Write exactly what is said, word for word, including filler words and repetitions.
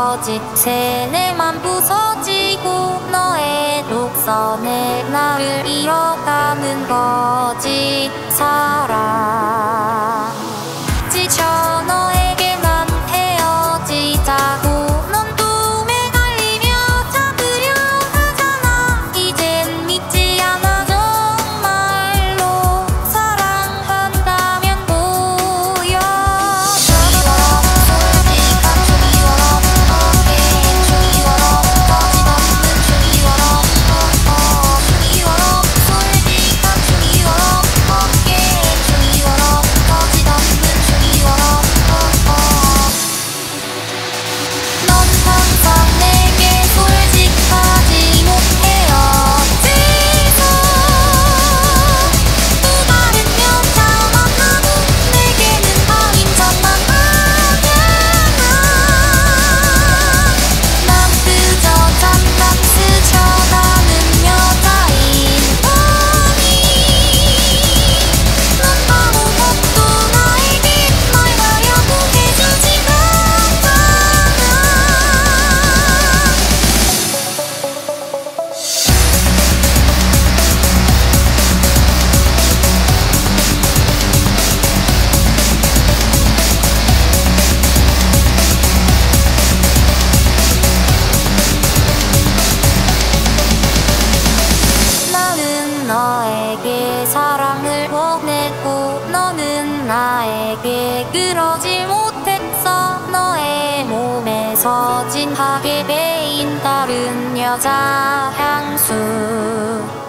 거짓 세뇌만 부서지고 너의 독선에 나를 이어가는 거지 사랑. 지쳐 너에게만 헤어지자고 넌 또 매달리며 잡으려 하잖아. 이젠 믿지 않아 정말로. 사랑한다면 보여줘. 솔직한 종이처럼 어깨엔 종이처럼 거짓없는 종이처럼 어어 종이처럼 솔직한 종이처럼 어깨엔 종이처럼 거짓없는 종이처럼 어어. 넌 항상 내게 솔직하지 못해요.지서 또 다른 여자 만나고 내게는 아닌 척만 하잖아. 난 그저 잠깐 스쳐가는 여자인 거니. 넌 아무것도 나에게 날 가려고 해주지가 않잖아. 나는 너에게 사랑을 원했고 너는 나에게 그러지 못했어. 너의 몸에서 진하게 배인 다른 여자 향수.